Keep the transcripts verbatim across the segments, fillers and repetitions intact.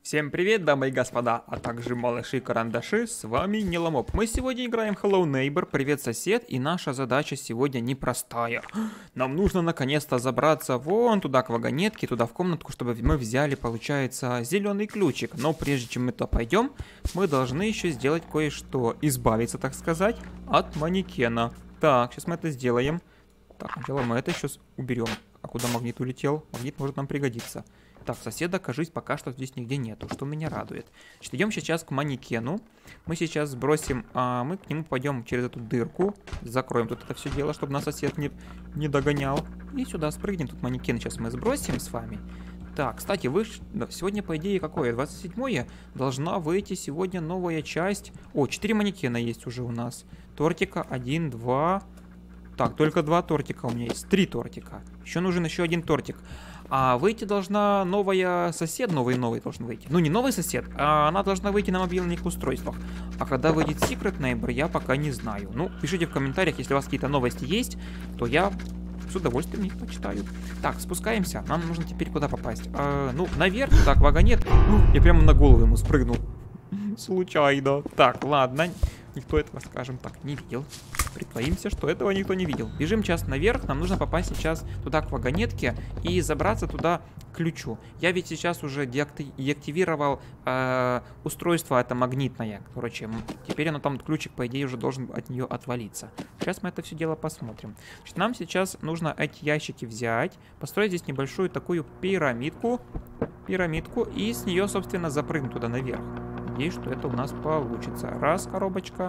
Всем привет, дамы и господа, а также малыши-карандаши, с вами Неломоп. Мы сегодня играем Hello Neighbor, привет сосед, и наша задача сегодня непростая. Нам нужно наконец-то забраться вон туда к вагонетке, туда в комнатку, чтобы мы взяли, получается, зеленый ключик. Но прежде чем мы туда пойдем, мы должны еще сделать кое-что, избавиться, так сказать, от манекена. Так, сейчас мы это сделаем. Так, сначала мы это сейчас уберем. А куда магнит улетел? Магнит может нам пригодиться. Так, соседа, кажись, пока что здесь нигде нету, что меня радует. Значит, идем сейчас к манекену. Мы сейчас сбросим, а мы к нему пойдем через эту дырку. Закроем тут это все дело, чтобы нас сосед не, не догонял. И сюда спрыгнем. Тут манекен сейчас мы сбросим с вами. Так, кстати, вы... Да, сегодня, по идее, какое? двадцать седьмое должна выйти сегодня новая часть. О, четыре манекена есть уже у нас. Тортика, один, два... Так, только два тортика у меня есть. Три тортика. Еще нужен еще один тортик. А выйти должна новая сосед, новый-новый должен выйти. Ну, не новый сосед, а она должна выйти на мобильных устройствах. А когда выйдет Secret Neighbor, я пока не знаю. Ну, пишите в комментариях, если у вас какие-то новости есть, то я с удовольствием их почитаю. Так, спускаемся. Нам нужно теперь куда попасть? А, ну, наверх. Так, вагонет. Я прямо на голову ему спрыгнул. Случайно. Так, ладно. Никто этого, скажем так, не видел. Притворимся, что этого никто не видел. Бежим сейчас наверх, нам нужно попасть сейчас туда к вагонетке и забраться туда к ключу. Я ведь сейчас уже деактивировал э, устройство, это магнитное. Короче, теперь оно там, ключик, по идее, уже должен от нее отвалиться. Сейчас мы это все дело посмотрим. Значит, нам сейчас нужно эти ящики взять, построить здесь небольшую такую пирамидку, пирамидку и с нее, собственно, запрыгнуть туда наверх. Надеюсь, что это у нас получится. Раз коробочка.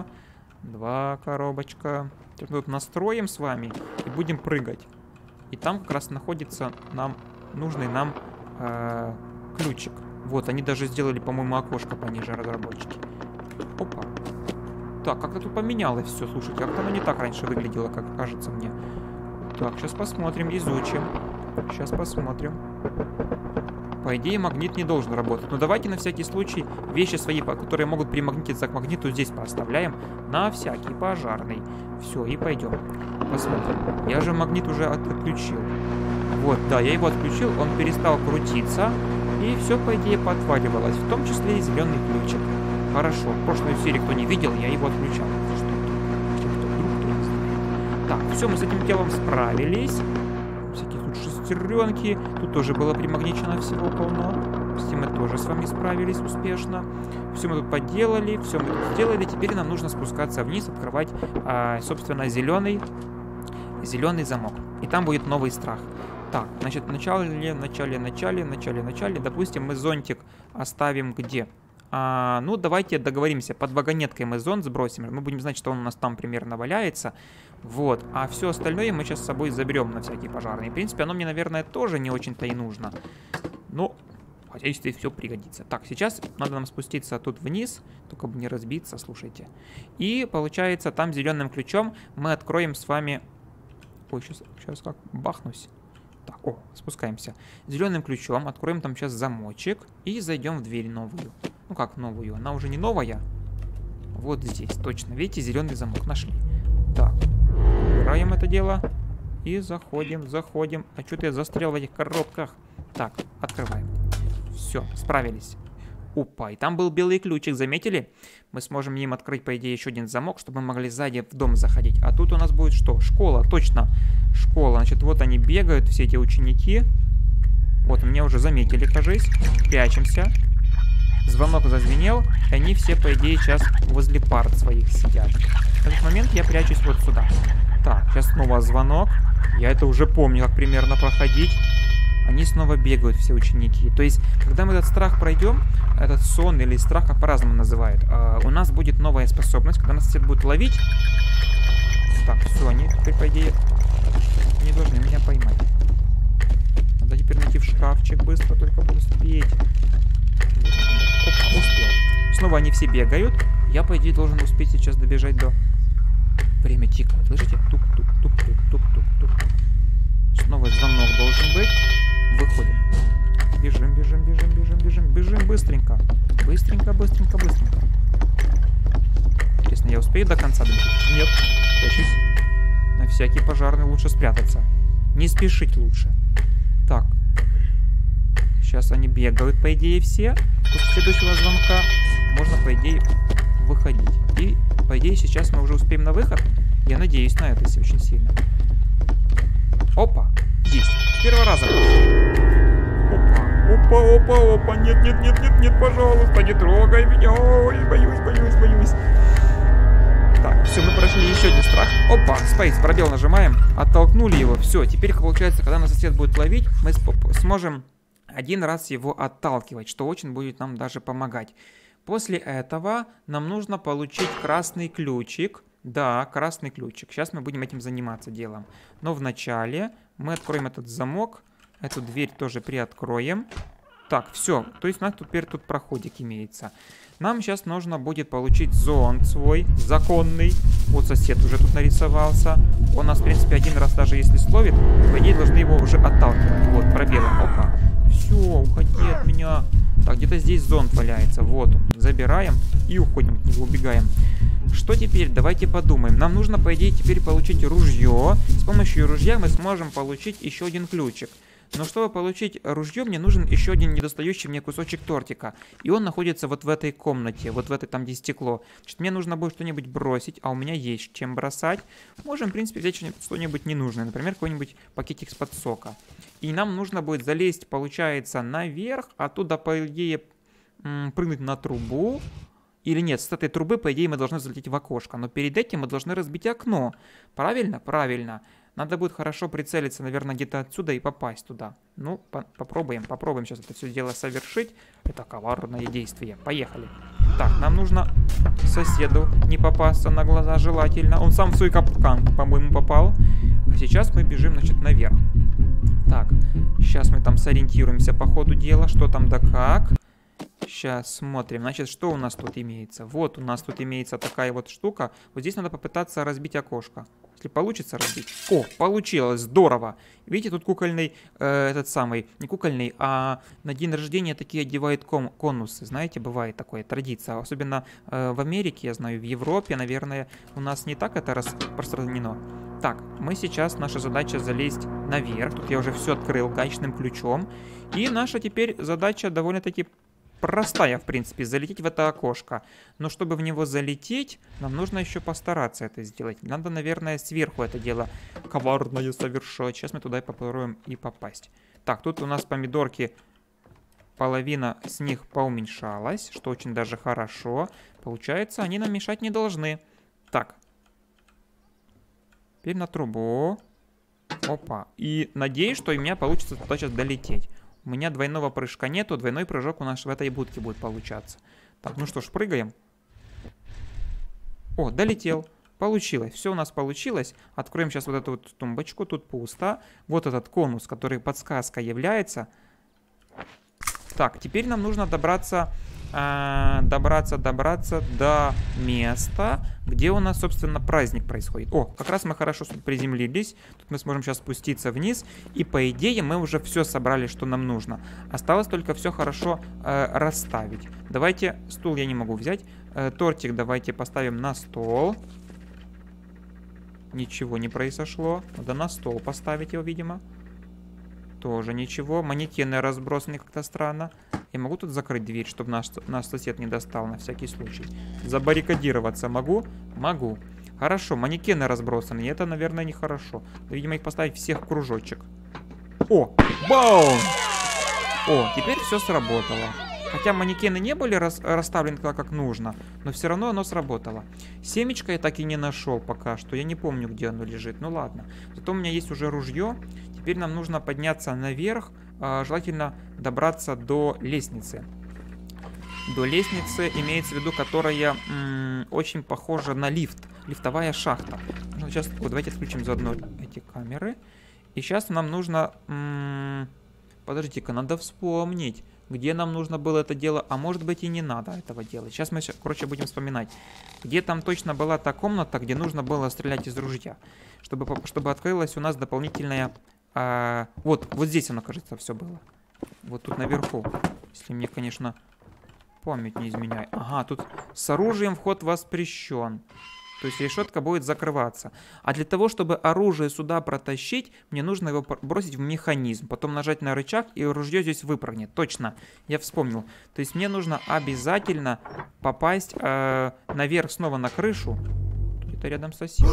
Два коробочка. Сейчас мы тут настроим с вами и будем прыгать. И там как раз находится нам нужный нам э, ключик. Вот, они даже сделали, по-моему, окошко пониже, разработчики. Опа. Так, как-то тут поменялось все, слушайте. Как-то оно не так раньше выглядело, как кажется мне. Так, сейчас посмотрим, изучим. Сейчас посмотрим. По идее, магнит не должен работать. Но давайте на всякий случай вещи свои, которые могут примагнититься к магниту, здесь поставляем. На всякий пожарный. Все, и пойдем. Посмотрим. Я же магнит уже отключил. Вот, да, я его отключил, он перестал крутиться. И все, по идее, поотваливалось. В том числе и зеленый ключик. Хорошо. В прошлой серии, кто не видел, я его отключал. Так, все, мы с этим делом справились. Всякие тут шестеренки. Тут тоже было примагничено всего полно. С этим мы тоже с вами справились успешно. Все мы тут поделали, все мы тут сделали. Теперь нам нужно спускаться вниз, открывать, а, собственно, зеленый, зеленый замок. И там будет новый страх. Так, значит, в начале, в начале, в начале, в начале, в начале. Допустим, мы зонтик оставим где? А, ну, давайте договоримся. Под вагонеткой мы зонт сбросим. Мы будем знать, что он у нас там примерно валяется. Вот. А все остальное мы сейчас с собой заберем на всякий пожарный. В принципе, оно мне, наверное, тоже не очень-то и нужно. Но, хотя если все пригодится. Так, сейчас надо нам спуститься тут вниз. Только бы не разбиться, слушайте. И, получается, там зеленым ключом мы откроем с вами... Ой, сейчас, сейчас как бахнусь. Так, о, спускаемся. Зеленым ключом откроем там сейчас замочек. И зайдем в дверь новую. Ну как новую? Она уже не новая. Вот здесь, точно. Видите, зеленый замок нашли. Так, убираем это дело. И заходим, заходим. А что-то я застрял в этих коробках. Так, открываем. Все, справились. Опа, и там был белый ключик, заметили? Мы сможем им открыть, по идее, еще один замок, чтобы мы могли сзади в дом заходить. А тут у нас будет что? Школа, точно. Школа. Значит, вот они бегают, все эти ученики. Вот, меня уже заметили, кажись. Прячемся. Звонок зазвенел, и они все, по идее, сейчас возле парт своих сидят. В этот момент я прячусь вот сюда. Так, сейчас снова звонок. Я это уже помню, как примерно проходить. Они снова бегают, все ученики. То есть, когда мы этот страх пройдем, этот сон или страх, как по-разному называют, э, у нас будет новая способность, когда нас сосед будет ловить. Так, все, они теперь, по идее, не должны меня поймать. Надо теперь найти в шкафчик быстро, только бы успеть. Опа, успел. Снова они все бегают. Я, по идее, должен успеть сейчас добежать до... Время тикает, слышите? Тук-тук-тук-тук-тук-тук. Снова звонок должен быть. Выходим. Бежим, бежим, бежим, бежим, бежим. Бежим быстренько. Быстренько, быстренько, быстренько. Интересно, я успею до конца добежать? Нет. Прячусь. На всякий пожарный лучше спрятаться. Не спешить лучше. Так. Сейчас они бегают, по идее, все. После следующего звонка можно, по идее, выходить. И, по идее, сейчас мы уже успеем на выход. Я надеюсь на это очень сильно. Опа, есть. С первого раза. Опа, опа, опа, опа. Нет, нет, нет, нет, нет, пожалуйста, не трогай меня. Ой, боюсь, боюсь, боюсь. Так, все, мы прошли еще один страх. Опа, спейс, пробел нажимаем. Оттолкнули его. Все, теперь, получается, когда нас сосед будет ловить, мы сможем один раз его отталкивать, что очень будет нам даже помогать. После этого нам нужно получить красный ключик. Да, красный ключик. Сейчас мы будем этим заниматься делом. Но вначале мы откроем этот замок. Эту дверь тоже приоткроем. Так, все. То есть у нас теперь тут проходик имеется. Нам сейчас нужно будет получить зонт свой, законный. Вот сосед уже тут нарисовался. Он нас, в принципе, один раз даже если словит, по идее, должны его уже отталкивать. Вот, пробелом. Опа. Все, уходи от меня. Так, где-то здесь зонт валяется. Вот он. Забираем и уходим от него, убегаем. Что теперь? Давайте подумаем. Нам нужно, по идее, теперь получить ружье. С помощью ружья мы сможем получить еще один ключик. Но чтобы получить ружье, мне нужен еще один недостающий мне кусочек тортика. И он находится вот в этой комнате, вот в этой, там, где стекло. Значит, мне нужно будет что-нибудь бросить, а у меня есть чем бросать. Можем, в принципе, взять что-нибудь ненужное. Например, какой-нибудь пакетик из-под сока. И нам нужно будет залезть, получается, наверх. Оттуда, по идее, прыгнуть на трубу. Или нет, с этой трубы, по идее, мы должны залететь в окошко. Но перед этим мы должны разбить окно. Правильно? Правильно. Надо будет хорошо прицелиться, наверное, где-то отсюда и попасть туда. Ну, по попробуем, попробуем сейчас это все дело совершить. Это коварное действие. Поехали. Так, нам нужно соседу не попасться на глаза желательно. Он сам в свой капкан, по-моему, попал. А сейчас мы бежим, значит, наверх. Так, сейчас мы там сориентируемся по ходу дела, что там да как. Сейчас смотрим. Значит, что у нас тут имеется? Вот у нас тут имеется такая вот штука. Вот здесь надо попытаться разбить окошко. Если получится разбить. О, получилось, здорово. Видите, тут кукольный, э, этот самый, не кукольный, а на день рождения такие одевают кон конусы. Знаете, бывает такая традиция. Особенно э, в Америке, я знаю, в Европе, наверное, у нас не так это распространено. Так, мы сейчас, наша задача залезть наверх. Тут я уже все открыл гаечным ключом. И наша теперь задача довольно-таки простая, в принципе, залететь в это окошко. Но чтобы в него залететь, нам нужно еще постараться это сделать. Надо, наверное, сверху это дело коварное совершать. Сейчас мы туда и попробуем и попасть. Так, тут у нас помидорки, половина с них поуменьшалась, что очень даже хорошо. Получается, они нам мешать не должны. Так. Теперь на трубу. Опа. И надеюсь, что у меня получится туда сейчас долететь. У меня двойного прыжка нету, двойной прыжок у нас в этой будке будет получаться. Так, ну что ж, прыгаем. О, долетел. Получилось. Все у нас получилось. Откроем сейчас вот эту вот тумбочку. Тут пусто. Вот этот конус, который подсказка является. Так, теперь нам нужно добраться, э, добраться, добраться до места, где у нас, собственно, праздник происходит. О, как раз мы хорошо тут приземлились. Тут мы сможем сейчас спуститься вниз. И, по идее, мы уже все собрали, что нам нужно. Осталось только все хорошо э, расставить. Давайте, стул я не могу взять. Э, тортик давайте поставим на стол. Ничего не произошло. Надо на стол поставить его, видимо. Тоже ничего. Манекены разбросаны как-то странно. Я могу тут закрыть дверь, чтобы наш, наш сосед не достал на всякий случай? Забаррикадироваться могу? Могу. Хорошо, манекены разбросаны. И это, наверное, нехорошо. Видимо, их поставить всех в кружочек. О! Баум! О, теперь все сработало. Хотя манекены не были рас расставлены так, как нужно, но все равно оно сработало. Семечко я так и не нашел пока что. Я не помню, где оно лежит. Ну ладно. Зато у меня есть уже ружье. Теперь нам нужно подняться наверх. Э, желательно добраться до лестницы. До лестницы имеется в виду, которая очень похожа на лифт. Лифтовая шахта. Ну, сейчас, вот, давайте включим заодно эти камеры. И сейчас нам нужно... Подождите-ка, надо вспомнить, где нам нужно было это дело. А может быть и не надо этого делать. Сейчас мы, короче, будем вспоминать. Где там точно была та комната, где нужно было стрелять из ружья. Чтобы, чтобы открылась у нас дополнительная... А, вот, вот здесь оно, кажется, все было. Вот тут наверху. Если мне, конечно, память не изменяет. Ага, тут с оружием вход воспрещен. То есть решетка будет закрываться. А для того, чтобы оружие сюда протащить, мне нужно его бросить в механизм. Потом нажать на рычаг, и ружье здесь выпрыгнет. Точно, я вспомнил. То есть мне нужно обязательно попасть э, наверх снова на крышу. Где-то рядом сосед.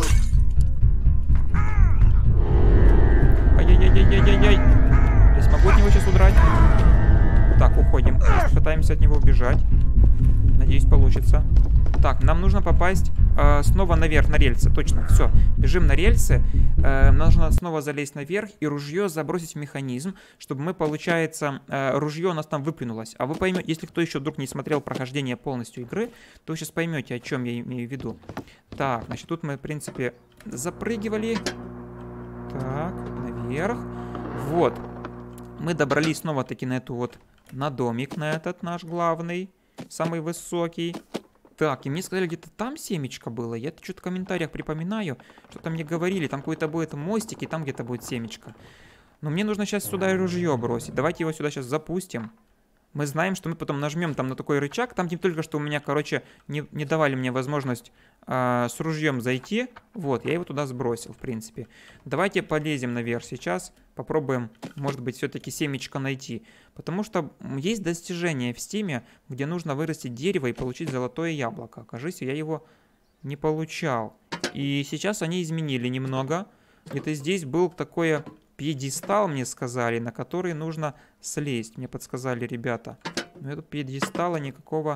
Ай-яй-яй-яй-яй-яй. Я смогу от него сейчас удрать? Так, уходим. Пытаемся от него убежать. Надеюсь, получится. Так, нам нужно попасть э, снова наверх, на рельсы. Точно, все. Бежим на рельсы. Э, нужно снова залезть наверх и ружье забросить в механизм, чтобы мы, получается, э, ружье у нас там выплюнулось. А вы поймете, если кто еще вдруг не смотрел прохождение полностью игры, то вы сейчас поймете, о чем я имею в виду. Так, значит, тут мы, в принципе, запрыгивали. Так, наверх. Вот. Мы добрались снова-таки на эту вот, на домик, на этот наш главный, самый высокий. Так, и мне сказали, где-то там семечко было. Я что-то в комментариях припоминаю, что-то мне говорили, там какой-то будет мостик, и там где-то будет семечко. Но мне нужно сейчас сюда и ружье бросить. Давайте его сюда сейчас запустим. Мы знаем, что мы потом нажмем там на такой рычаг. Там не только что у меня, короче, не, не давали мне возможность э, с ружьем зайти. Вот, я его туда сбросил, в принципе. Давайте полезем наверх сейчас. Попробуем, может быть, все-таки семечко найти. Потому что есть достижение в Стиме, где нужно вырастить дерево и получить золотое яблоко. Кажется, я его не получал. И сейчас они изменили немного. Где-то здесь был такое... пьедестал, мне сказали, на который нужно слезть. Мне подсказали ребята. Но этого пьедестала никакого...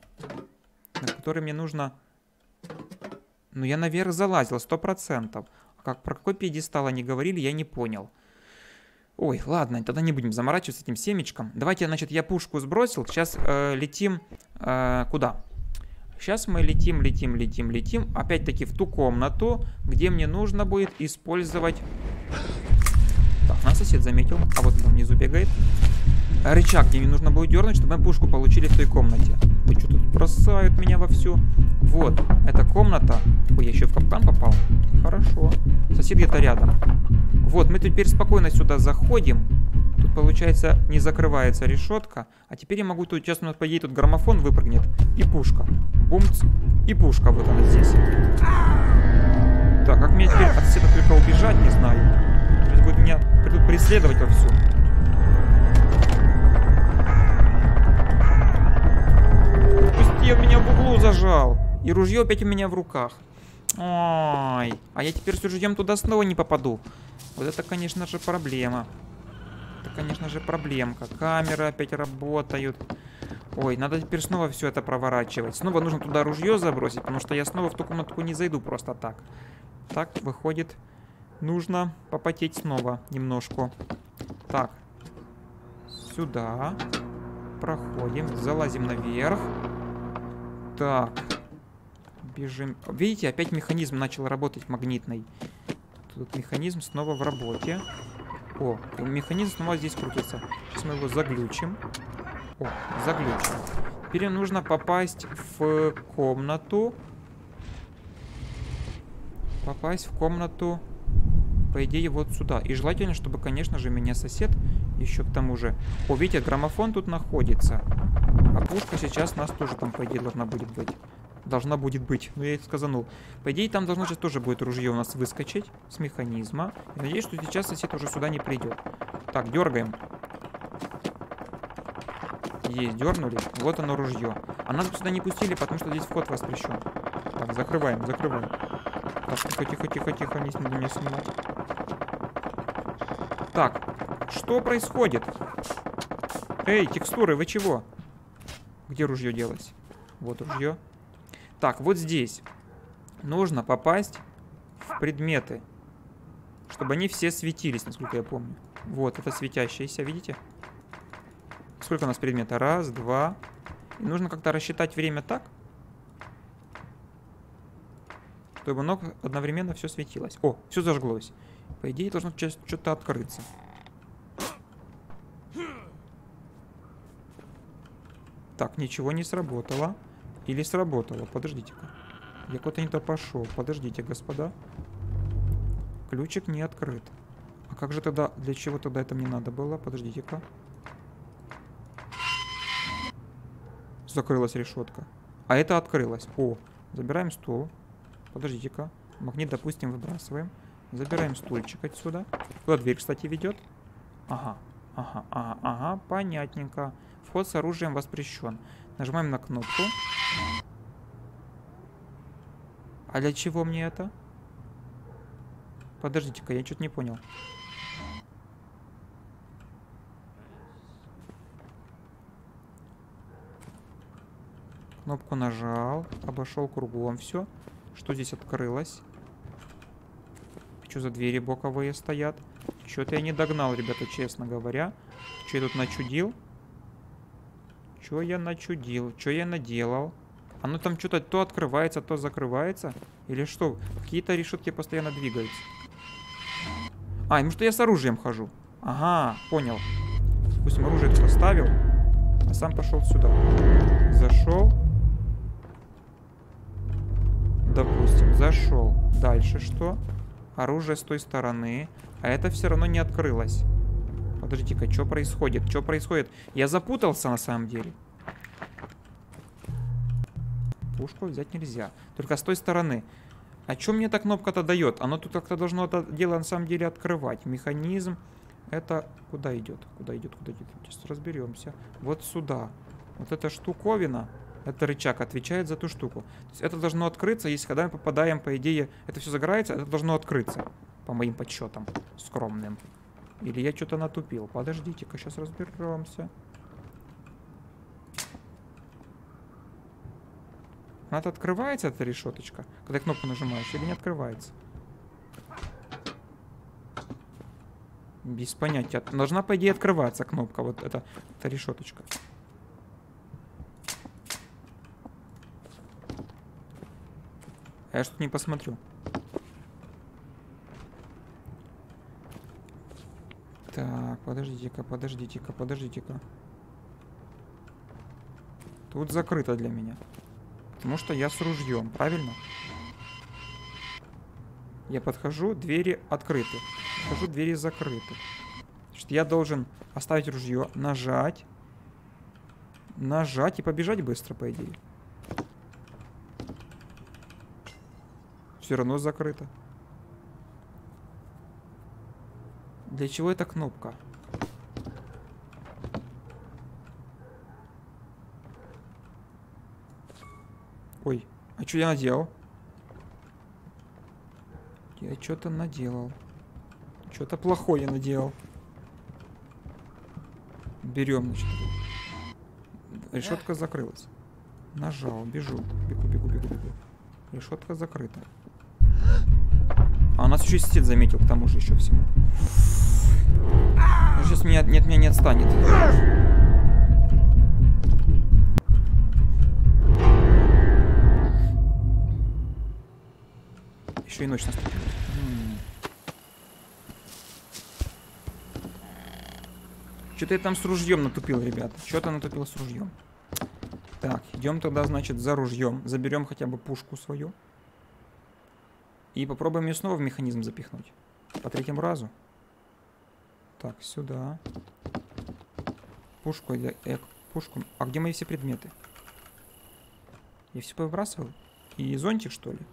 На который мне нужно... Ну, я наверх залазил, сто процентов. А как, про какой пьедестал они говорили, я не понял. Ой, ладно, тогда не будем заморачиваться этим семечком. Давайте, значит, я пушку сбросил. Сейчас э, летим... Э, куда? Сейчас мы летим, летим, летим, летим. Опять-таки в ту комнату, где мне нужно будет использовать... Так, нас сосед заметил. А вот он внизу бегает. Рычаг, где мне нужно будет дернуть, чтобы мы пушку получили в той комнате. Вы что, тут бросают меня вовсю? Вот, эта комната. Ой, я еще в капкан попал. Хорошо. Сосед где-то рядом. Вот, мы теперь спокойно сюда заходим. Тут, получается, не закрывается решетка. А теперь я могу тут, сейчас у нас, по идее, тут граммофон выпрыгнет. И пушка. Бумц. И пушка вот она здесь. Так, как мне теперь от соседа только убежать, не знаю. Сейчас будет меня придут преследовать вовсю. Пусти, он меня в углу зажал. И ружье опять у меня в руках. Ой, а я теперь с ружьем туда снова не попаду. Вот это, конечно же, проблема. Это, конечно же, проблемка. Камеры опять работают. Ой, надо теперь снова все это проворачивать. Снова нужно туда ружье забросить, потому что я снова в ту комнатку не зайду просто так. Так, выходит, нужно попотеть снова немножко. Так, сюда. Проходим, залазим наверх. Так. Бежим. Видите, опять механизм начал работать магнитный. Тут механизм снова в работе. О, механизм снова здесь крутится. Сейчас мы его заглючим. О, заглючим. Теперь нужно попасть в комнату. Попасть в комнату, по идее, вот сюда. И желательно, чтобы, конечно же, меня сосед еще к тому же... О, видите, граммофон тут находится. А пушка сейчас у нас тоже там, по идее, должна будет быть. Должна будет быть. Ну, я и сказанул. По идее, там должно сейчас тоже будет ружье у нас выскочить с механизма. И надеюсь, что сейчас сосед уже сюда не придет. Так, дергаем. Есть, дернули. Вот оно ружье. А нас сюда не пустили, потому что здесь вход воспрещен. Так, закрываем, закрываем. Так, тихо, тихо, тихо, тихо, не снимай, не снимай. Так, что происходит? Эй, текстуры, вы чего? Где ружье делось? Вот ружье. Так, вот здесь нужно попасть в предметы, чтобы они все светились, насколько я помню. Вот, это светящиеся, видите? Сколько у нас предметов? Раз, два. И нужно как-то рассчитать время так, чтобы оно одновременно все светилось. О, все зажглось. По идее, должно что-то открыться. Так, ничего не сработало. Или сработало. Подождите-ка. Я куда-то не то пошел. Подождите, господа. Ключик не открыт. А как же тогда... Для чего тогда это мне надо было? Подождите-ка. Закрылась решетка. А это открылось. О, забираем стул. Подождите-ка. Магнит, допустим, выбрасываем. Забираем стульчик отсюда. Куда дверь, кстати, ведет? Ага. Ага, ага, ага. Понятненько. Вход с оружием воспрещен. Нажимаем на кнопку. А для чего мне это? Подождите-ка, я что-то не понял. Кнопку нажал, обошел кругом все. Что здесь открылось? Что за двери боковые стоят? Что-то я не догнал, ребята, честно говоря. Что я тут начудил? Что я начудил? Что я наделал? Оно там что-то то открывается, то закрывается? Или что? Какие-то решетки постоянно двигаются. А, потому что я с оружием хожу. Ага, понял. Допустим, оружие тут оставил, а сам пошел сюда. Зашел. Допустим, зашел. Дальше что? Оружие с той стороны. А это все равно не открылось. Подождите-ка, что происходит? Что происходит? Я запутался на самом деле. Пушку взять нельзя. Только с той стороны. А что мне эта кнопка-то дает? Оно тут как-то должно это дело на самом деле открывать. Механизм. Это куда идет? Куда идет? Куда идет? Сейчас разберемся. Вот сюда. Вот эта штуковина. Это рычаг отвечает за ту штуку. То есть это должно открыться, если когда мы попадаем, по идее, это все загорается, это должно открыться. По моим подсчетам скромным. Или я что-то натупил. Подождите-ка, сейчас разберемся. Она открывается, эта решеточка, когда кнопку нажимаешь, или не открывается? Без понятия. Должна, по идее, открываться кнопка, вот эта, эта решеточка. А я что-то не посмотрю. Так, подождите-ка, подождите-ка, подождите-ка. Тут закрыто для меня. Потому что я с ружьем, правильно? Я подхожу, двери открыты. Подхожу, двери закрыты. Значит, я должен оставить ружье, нажать. Нажать и побежать быстро, по идее. Все равно закрыто. Для чего эта кнопка? Ой, а что я наделал? Я что-то наделал. Что-то плохое наделал. Берем, значит. Решетка закрылась. Нажал, бежу. Бегу, бегу, бегу, бегу. Решетка закрыта. А у нас еще сеть заметил, к тому же еще всему. Ну, сейчас меня, нет, меня не отстанет. Еще и ночь наступила. Что-то я там с ружьем натупил, ребята. Что-то натупил с ружьем. Так, идем тогда, значит, за ружьем. Заберем хотя бы пушку свою. И попробуем ее снова в механизм запихнуть. По третьему разу. Так, сюда. Пушку, я, я, пушку. А где мои все предметы? Я все повыбрасывал? И зонтик, что ли?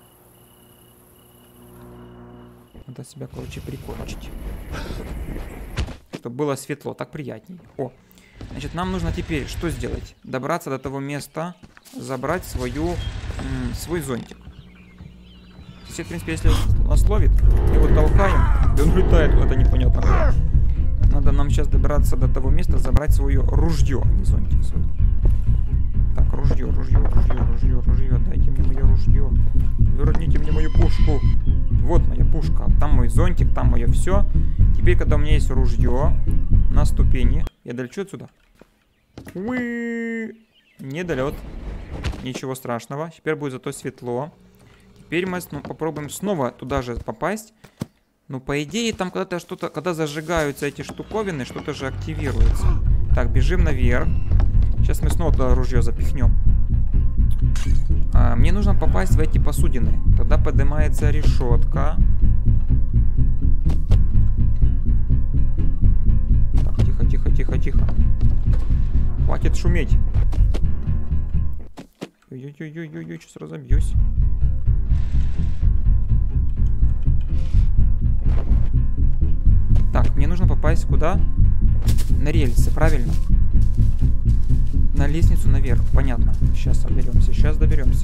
Надо себя, короче, прикончить. Чтобы было светло, так приятней. О, значит, нам нужно теперь что сделать? Добраться до того места, забрать свою, свой зонтик. Сосед, в принципе, если нас ловит, его толкаем, и он летает куда-то непонятно куда. Надо нам сейчас добраться до того места, забрать свое ружье, а не зонтик свой. Так, ружье, ружье, ружье, ружье, ружье, дайте мне мое ружье. Верните мне мою пушку. Вот моя пушка, там мой зонтик, там мое все. Теперь, когда у меня есть ружье на ступени, я долечу отсюда. Уи! Не долет. Ничего страшного. Теперь будет зато светло. Теперь мы ну, попробуем снова туда же попасть. Ну, по идее, там когда-то что-то, когда зажигаются эти штуковины, что-то же активируется. Так, бежим наверх. Сейчас мы снова туда ружье запихнем. А, мне нужно попасть в эти посудины. Тогда поднимается решетка. Так, тихо, тихо, тихо, тихо. Хватит шуметь. Ой-ой-ой-ой-ой, сейчас разобьюсь. Так, мне нужно попасть куда? На рельсы, правильно? На лестницу наверх, понятно. Сейчас доберемся, сейчас доберемся.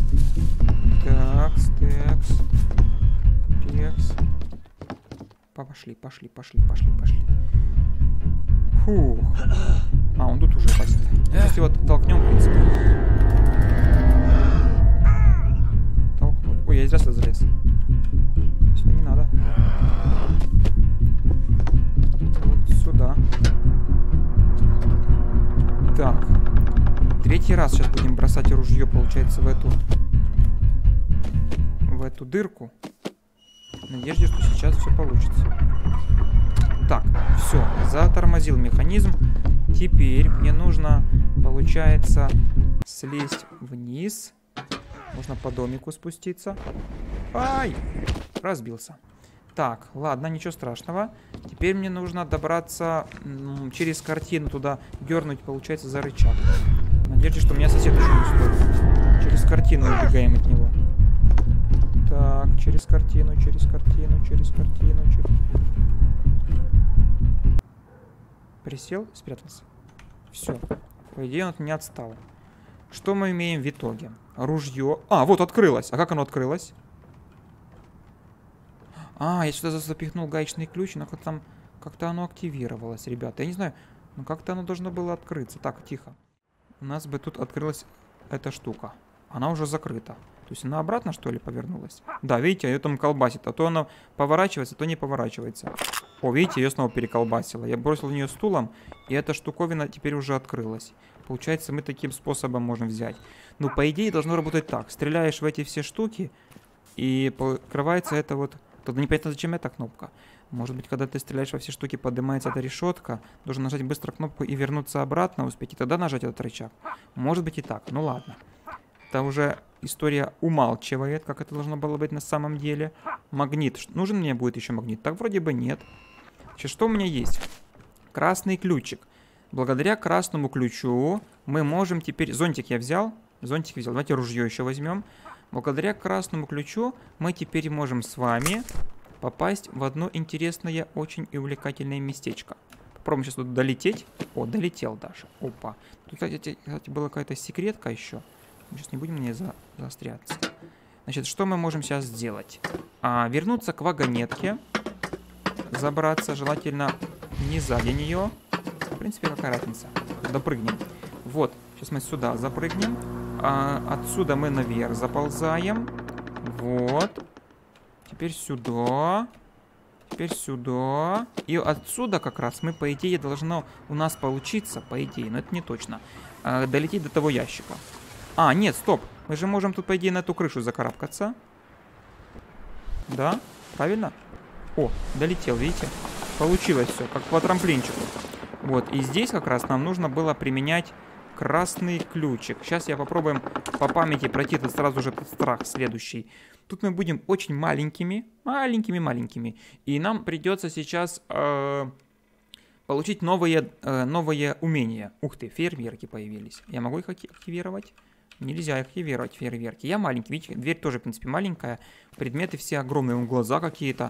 Такс, такс. Текс. Пошли, пошли, пошли, пошли, пошли. Фух. А, он тут уже пасет. Если его толкнем, в принципе. Толкнули. Ой, я зря залез. Сюда не надо. Вот сюда. Так. Третий раз сейчас будем бросать ружье, получается, в эту... В эту дырку. В надежде, что сейчас все получится. Так, все, затормозил механизм. Теперь мне нужно, получается, слезть вниз. Можно по домику спуститься. Ай! Разбился. Так, ладно, ничего страшного. Теперь мне нужно добраться через картину туда, дернуть, получается, за рычаг. В надежде, что меня сосед еще не стоит. Через картину убегаем от него. Так, через картину, через картину, через картину, через... Присел, спрятался. Все. По идее, он от меня отстал. Что мы имеем в итоге? Ружье. А, вот открылось. А как оно открылось? А, я сюда запихнул гаечный ключ, но как-то там как-то оно активировалось, ребята. Я не знаю, но как-то оно должно было открыться. Так, тихо. У нас бы тут открылась эта штука. Она уже закрыта. То есть она обратно, что ли, повернулась? Да, видите, ее там колбасит. А то она поворачивается, то не поворачивается. О, видите, ее снова переколбасило. Я бросил в нее стулом, и эта штуковина теперь уже открылась. Получается, мы таким способом можем взять. Ну, по идее, должно работать так. Стреляешь в эти все штуки, и покрывается это вот... Тогда непонятно, зачем эта кнопка. Может быть, когда ты стреляешь во все штуки, поднимается эта решетка. Должен нажать быстро кнопку и вернуться обратно успеть, и тогда нажать этот рычаг. Может быть и так. Ну ладно. Это уже история умалчивает, как это должно было быть на самом деле. Магнит. Нужен мне будет еще магнит? Так вроде бы нет. Сейчас что у меня есть? Красный ключик. Благодаря красному ключу мы можем теперь... Зонтик я взял. Зонтик взял. Давайте ружье еще возьмем. Благодаря красному ключу мы теперь можем с вами попасть в одно интересное, очень и увлекательное местечко. Попробуем сейчас тут долететь. О, долетел даже. Опа. Тут, кстати, кстати была какая-то секретка еще. Мы сейчас не будем на ней за заостряться. Значит, что мы можем сейчас сделать? А, вернуться к вагонетке. Забраться, желательно не сзади нее. В принципе, какая разница? Допрыгнем. Вот, сейчас мы сюда запрыгнем. А, отсюда мы наверх заползаем. Вот. Теперь сюда. Теперь сюда. И отсюда как раз мы, по идее, должно у нас получиться, по идее, но это не точно, а, долететь до того ящика. А, нет, стоп. Мы же можем тут, по идее, на эту крышу закарабкаться. Да? Правильно? О, долетел, видите? Получилось все, как по трамплинчику. Вот, и здесь как раз нам нужно было применять красный ключик. Сейчас я попробуем по памяти пройти этот сразу же этот страх следующий. Тут мы будем очень маленькими, маленькими-маленькими. И нам придется сейчас э, получить новые, э, новые умения. Ух ты, фейерверки появились. Я могу их активировать? Нельзя активировать фейерверки. Я маленький, видите, дверь тоже, в принципе, маленькая. Предметы все огромные, глаза какие-то.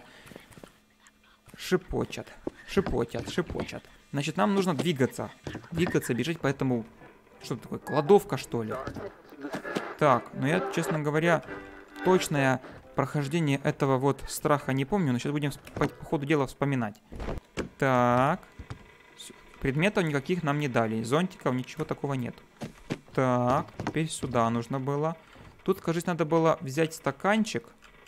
Шипочат, шипотят, шипочат. Значит, нам нужно двигаться. Двигаться, бежать, поэтому... Что это такое? Кладовка, что ли? Так, ну я, честно говоря, точное прохождение этого вот страха не помню, но сейчас будем по, по ходу дела вспоминать. Так. Предметов никаких нам не дали. Зонтиков, ничего такого нет. Так, теперь сюда нужно было. Тут, кажется, надо было взять стаканчик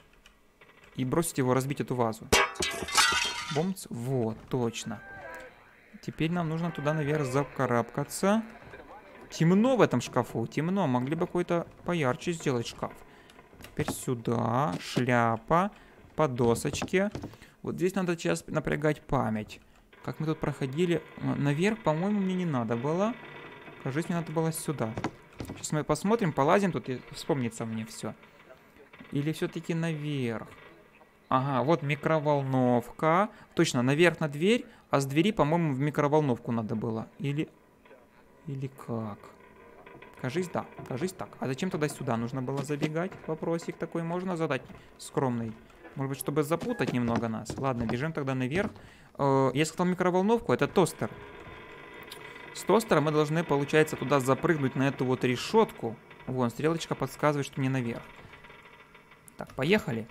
и бросить его, разбить эту вазу. Бомц. Вот, точно. Теперь нам нужно туда наверх закарабкаться. Темно в этом шкафу, темно. Могли бы какой-то поярче сделать шкаф. Теперь сюда. Шляпа. По досочке. Вот здесь надо сейчас напрягать память. Как мы тут проходили. Наверх, по-моему, мне не надо было. Кажется, мне надо было сюда. Сейчас мы посмотрим, полазим тут и вспомнится мне все. Или все-таки наверх? Ага, вот микроволновка. Точно, наверх на дверь, а с двери, по-моему, в микроволновку надо было. Или... Или как? Кажись, да. Кажись так. А зачем тогда сюда нужно было забегать? Вопросик такой можно задать скромный. Может быть, чтобы запутать немного нас. Ладно, бежим тогда наверх. Э, я сказал микроволновку, это тостер. С тостера мы должны, получается, туда запрыгнуть на эту вот решетку. Вон, стрелочка подсказывает, что не наверх. Так, поехали.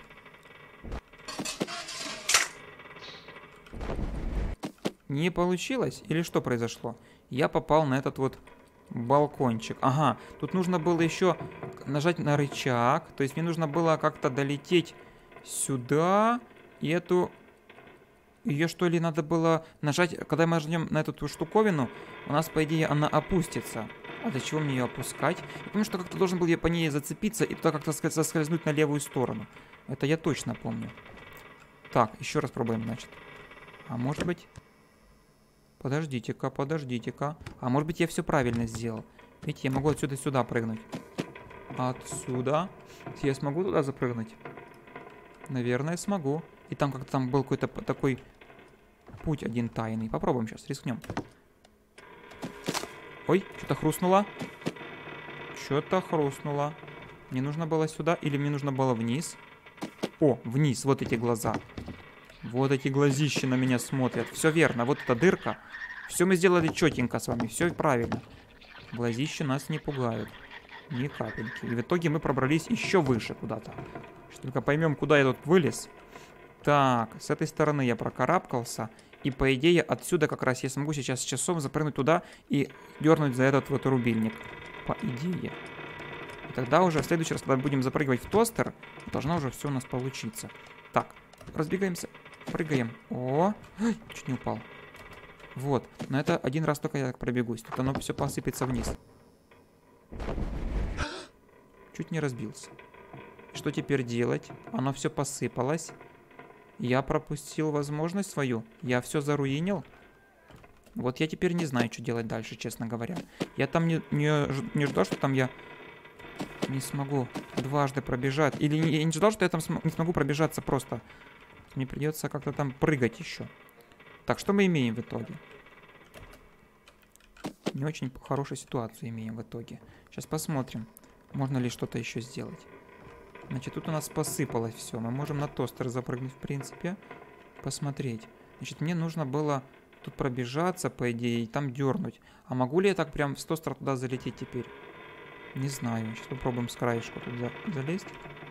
Не получилось? Или что произошло? Я попал на этот вот балкончик. Ага, тут нужно было еще нажать на рычаг. То есть мне нужно было как-то долететь сюда. И эту... Ее что ли надо было нажать... Когда мы нажмем на эту штуковину, у нас, по идее, она опустится. А для чего мне ее опускать? Я помню, что как-то должен был я по ней зацепиться и туда как-то соскользнуть на левую сторону. Это я точно помню. Так, еще раз пробуем, значит. А может быть... Подождите-ка, подождите-ка. А может быть, я все правильно сделал. Видите, я могу отсюда сюда прыгнуть. Отсюда. Я смогу туда запрыгнуть? Наверное, смогу. И там как-то там был какой-то такой путь один тайный. Попробуем сейчас, рискнем. Ой, что-то хрустнуло. Что-то хрустнуло. Мне нужно было сюда или мне нужно было вниз? О, вниз, вот эти глаза. Вот эти глазищи на меня смотрят. Все верно, вот эта дырка. Все мы сделали четенько с вами, все правильно. Глазищи нас не пугают. Ни капельки. И в итоге мы пробрались еще выше куда-то. Только поймем, куда я тут вылез. Так, с этой стороны я прокарабкался. И по идее отсюда как раз я смогу сейчас с часом запрыгнуть туда и дернуть за этот вот рубильник. По идее. И тогда уже в следующий раз, когда будем запрыгивать в тостер, должно уже все у нас получиться. Так, разбегаемся. Прыгаем. О, чуть не упал. Вот, но это один раз только я так пробегусь. Тут оно все посыпется вниз. Чуть не разбился. Что теперь делать? Оно все посыпалось. Я пропустил возможность свою. Я все заруинил. Вот я теперь не знаю, что делать дальше, честно говоря. Я там не, не, не ждал, что там я не смогу дважды пробежать. Или не, я не ждал, что я там см не смогу пробежаться просто. Мне придется как-то там прыгать еще. Так, что мы имеем в итоге? Не очень хорошую ситуацию имеем в итоге. Сейчас посмотрим, можно ли что-то еще сделать. Значит, тут у нас посыпалось все. Мы можем на тостер запрыгнуть, в принципе. Посмотреть. Значит, мне нужно было тут пробежаться, по идее, и там дернуть. А могу ли я так прям с тостера туда залететь теперь? Не знаю. Сейчас попробуем с краешку тут за залезть.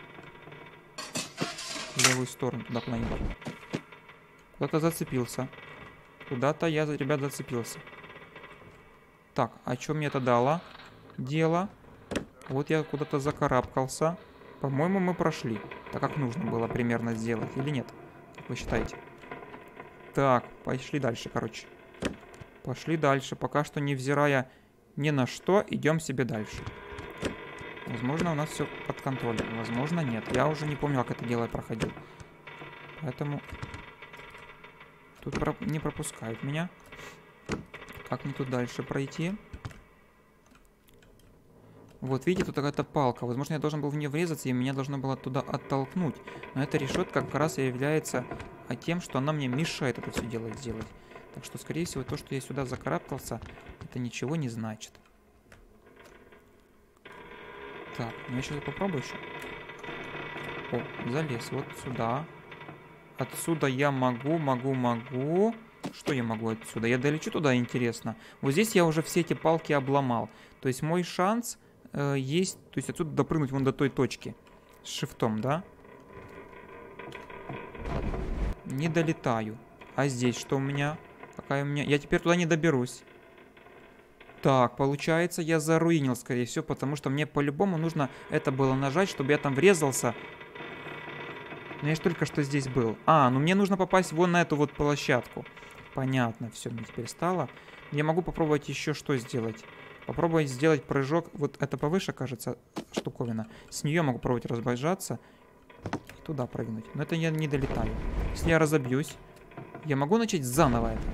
В левую сторону туда куда-нибудь. Куда-то зацепился. Куда-то я, ребят, зацепился. Так, а что мне это дало? Дело. Вот я куда-то закарабкался. По-моему, мы прошли. Так как нужно было примерно сделать. Или нет? Как вы считаете? Так, пошли дальше, короче. Пошли дальше. Пока что, невзирая ни на что, идем себе дальше. Возможно, у нас все под контролем. Возможно, нет. Я уже не помню, как это дело проходил. Поэтому... Тут про... не пропускают меня. Как мне тут дальше пройти? Вот, видите, тут какая-то палка. Возможно, я должен был в нее врезаться, и меня должно было туда оттолкнуть. Но эта решетка как раз и является тем, что она мне мешает это все дело сделать. Так что, скорее всего, то, что я сюда закарабкался, это ничего не значит. Так, ну я сейчас попробую еще. О, залез вот сюда. Отсюда я могу, могу, могу. Что я могу отсюда? Я долечу туда, интересно. Вот здесь я уже все эти палки обломал. То есть мой шанс э, есть... То есть отсюда допрыгнуть вон до той точки. С шифтом, да? Не долетаю. А здесь что у меня? Какая у меня... Я теперь туда не доберусь. Так, получается, я заруинил, скорее всего, потому что мне по-любому нужно это было нажать, чтобы я там врезался. Но я же только что здесь был. А, ну мне нужно попасть вон на эту вот площадку. Понятно, все мне теперь стало. Я могу попробовать еще что сделать. Попробовать сделать прыжок. Вот это повыше, кажется, штуковина. С нее могу пробовать разбежаться и туда прыгнуть. Но это я не долетаю. Если я разобьюсь, я могу начать заново это.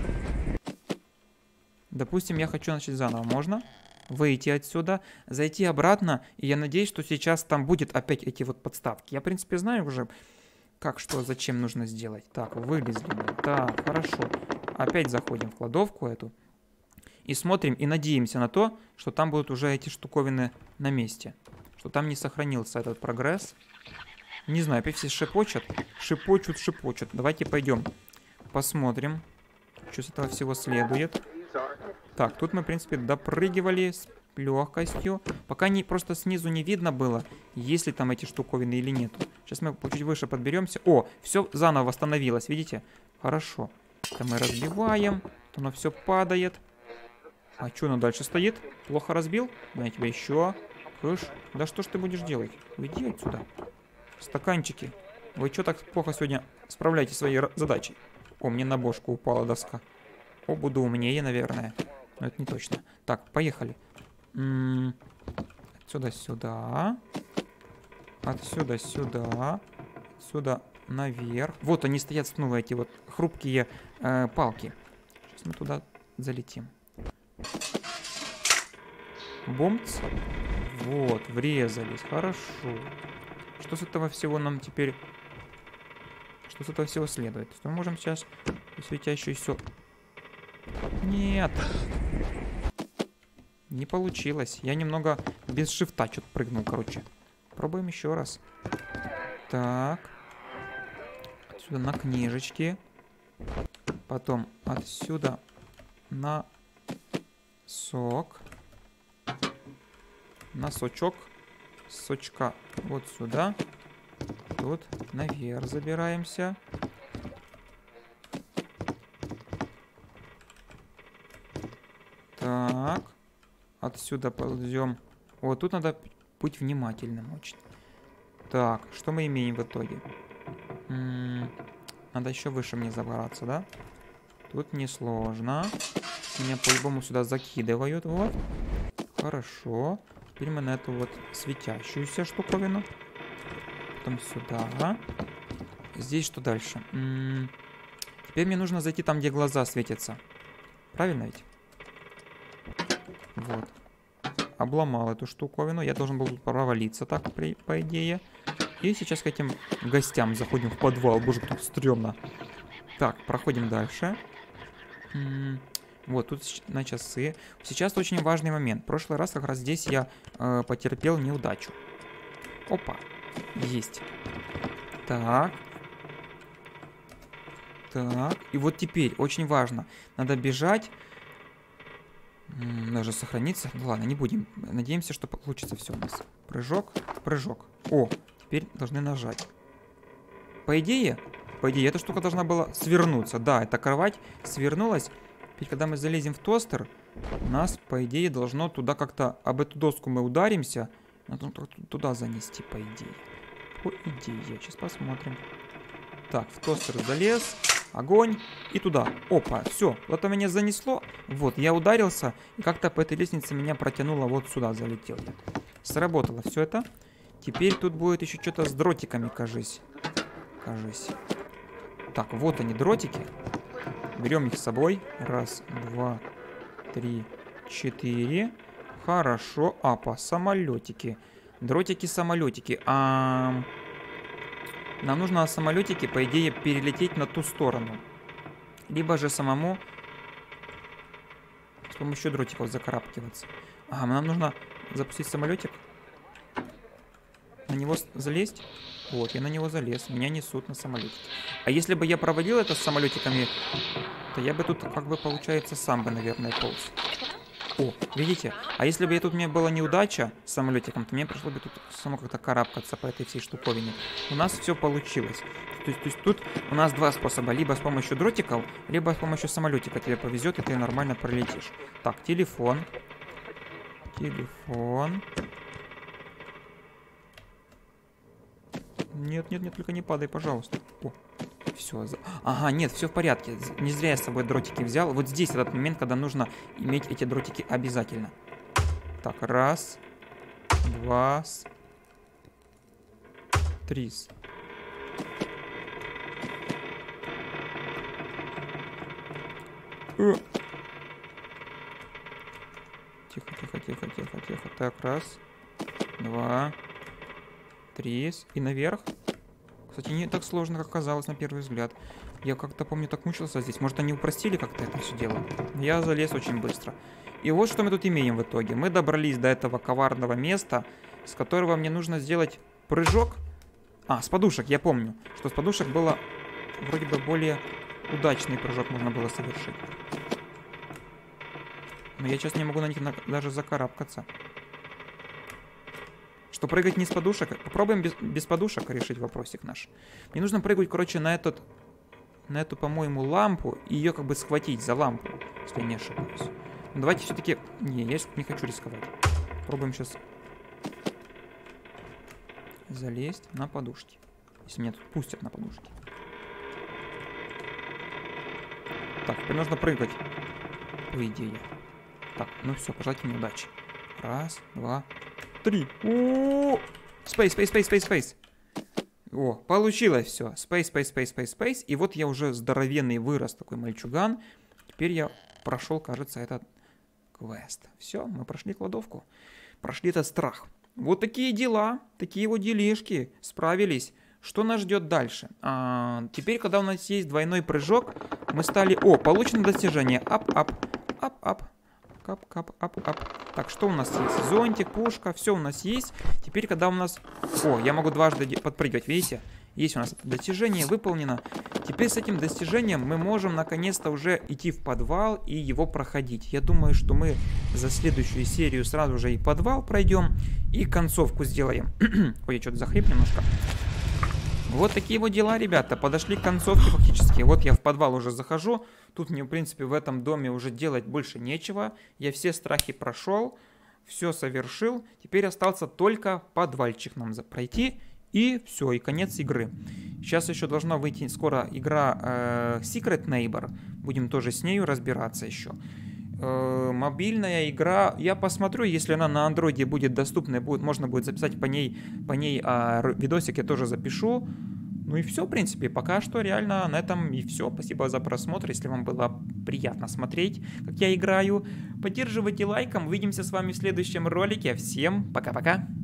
Допустим, я хочу начать заново. Можно выйти отсюда, зайти обратно. И я надеюсь, что сейчас там будет опять эти вот подставки. Я, в принципе, знаю уже, как, что, зачем нужно сделать. Так, вылезли. Так, хорошо. Опять заходим в кладовку эту. И смотрим, и надеемся на то, что там будут уже эти штуковины на месте. Что там не сохранился этот прогресс. Не знаю, опять все шепочут. Шепочут, шепочут. Давайте пойдем. Посмотрим, что с этого всего следует. Так, тут мы, в принципе, допрыгивали с легкостью. Пока не, просто снизу не видно было, есть ли там эти штуковины или нет. Сейчас мы чуть выше подберемся. О, все заново восстановилось, видите? Хорошо. Это мы разбиваем. Оно все падает. А что оно дальше стоит? Плохо разбил? Да, я тебя еще. Кыш. Да что ж ты будешь делать? Уйди отсюда. Стаканчики. Вы что так плохо сегодня справляетесь своей задачей? О, мне на бошку упала доска. О, буду умнее, наверное. Но это не точно. Так, поехали. М-м- отсюда сюда. Отсюда сюда. Отсюда наверх. Вот они стоят снова, эти вот хрупкие э, палки. Сейчас мы туда залетим. Бомц. Вот, врезались. Хорошо. Что с этого всего нам теперь... Что с этого всего следует? Что мы можем сейчас светящуюся... Нет. Не получилось. Я немного без шифта что-то прыгнул, короче. Пробуем еще раз. Так. Отсюда на книжечки. Потом отсюда на сок. Носочок. Сочка вот сюда. Тут наверх забираемся. Так. Отсюда ползем. Вот тут надо быть внимательным очень. Так, что мы имеем в итоге? М-м, надо еще выше мне забраться, да? Тут несложно. Меня по-любому сюда закидывают. Вот. Хорошо. Теперь мы на эту вот светящуюся штуковину. Потом сюда. Здесь что дальше? М-м, теперь мне нужно зайти там, где глаза светятся. Правильно ведь? Вот. Обломал эту штуковину. Я должен был тут провалиться так, при, по идее. И сейчас к этим гостям заходим в подвал. Боже, тут стрёмно. Так, проходим дальше. М-м, вот, тут на часы. Сейчас очень важный момент. В прошлый раз как раз здесь я э, потерпел неудачу. Опа. Есть. Так. Так. И вот теперь, очень важно. Надо бежать. Даже сохраниться. Ну ладно, не будем. Надеемся, что получится все у нас. Прыжок, прыжок. О, теперь должны нажать. По идее, по идее, эта штука должна была свернуться. Да, эта кровать свернулась. Теперь, когда мы залезем в тостер, нас, по идее, должно туда как-то... Об эту доску мы ударимся. Надо туда занести, по идее. По идее. Сейчас посмотрим. Так, в тостер залез. Огонь. И туда. Опа, все. Вот меня занесло. Вот, я ударился. И как-то по этой лестнице меня протянуло вот сюда, залетел я. Сработало все это. Теперь тут будет еще что-то с дротиками, кажись. Кажись. Так, вот они, дротики. Берем их с собой. Раз, два, три, четыре. Хорошо. Апа, самолетики. Дротики-самолетики. А... Нам нужно на самолетике, по идее, перелететь на ту сторону. Либо же самому с помощью дротиков закарабкиваться. Ага, нам нужно запустить самолетик. На него залезть. Вот, я на него залез. Меня несут на самолете. А если бы я проводил это с самолетиками, то я бы тут, как бы, получается, сам бы, наверное, полз. О, видите? А если бы я тут, у меня была неудача с самолетиком, то мне пришлось бы тут само как-то карабкаться по этой всей штуковине. У нас все получилось. То есть, то есть тут у нас два способа. Либо с помощью дротиков, либо с помощью самолетика тебе повезет, и ты нормально пролетишь. Так, телефон. Телефон. Нет, нет, нет, только не падай, пожалуйста. О, все. Ага, нет, все в порядке. Не зря я с собой дротики взял. Вот здесь этот момент, когда нужно иметь эти дротики обязательно. Так, раз, два, три. Тихо, тихо, тихо, тихо, тихо. Так, раз, два, три. И наверх. Кстати, не так сложно, как казалось на первый взгляд. Я как-то, помню, так мучился здесь. Может, они упростили как-то это все дело? Я залез очень быстро. И вот что мы тут имеем в итоге. Мы добрались до этого коварного места, с которого мне нужно сделать прыжок. А, с подушек, я помню, что с подушек было вроде бы более удачный прыжок можно было совершить. Но я сейчас не могу на них на... даже закарабкаться. Что прыгать не с подушек? Попробуем без, без подушек решить вопросик наш. Мне нужно прыгать, короче, на этот... На эту, по-моему, лампу. И ее как бы схватить за лампу, если я не ошибаюсь. Но давайте все-таки... Не, я не хочу рисковать. Пробуем сейчас... залезть на подушки. Если меня тут пустят на подушки. Так, теперь нужно прыгать. По идее. Так, ну все, пожелайте мне удачи. Раз, два, три. О, Space, space, space, space, space. О, получилось все. Space, space, space, space, space. И вот я уже здоровенный вырос, такой мальчуган. Теперь я прошел, кажется, этот квест. Все, мы прошли кладовку. Прошли этот страх. Вот такие дела, такие вот делишки. Справились. Что нас ждет дальше? А, теперь, когда у нас есть двойной прыжок, мы стали... О, получено достижение. Ап, ап, ап, ап. Кап, кап, ап, ап. Так, что у нас есть? Зонтик, пушка, все у нас есть. Теперь, когда у нас... О, я могу дважды подпрыгивать, видите? Есть у нас это достижение, выполнено. Теперь с этим достижением мы можем наконец-то уже идти в подвал и его проходить. Я думаю, что мы за следующую серию сразу же и подвал пройдем, и концовку сделаем. Ой, я что-то захрип немножко. Вот такие вот дела, ребята. Подошли к концовке фактически. Вот я в подвал уже захожу. Тут мне, в принципе, в этом доме уже делать больше нечего. Я все страхи прошел, все совершил. Теперь остался только подвальчик нам пройти. И все, и конец игры. Сейчас еще должна выйти скоро игра э, Secret Neighbor. Будем тоже с нею разбираться еще. Э, мобильная игра. Я посмотрю, если она на андроиде будет доступна, будет, можно будет записать по ней, по ней а, видосик, я тоже запишу. Ну и все, в принципе, пока что реально на этом и все. Спасибо за просмотр, если вам было приятно смотреть, как я играю. Поддерживайте лайком, увидимся с вами в следующем ролике. Всем пока-пока.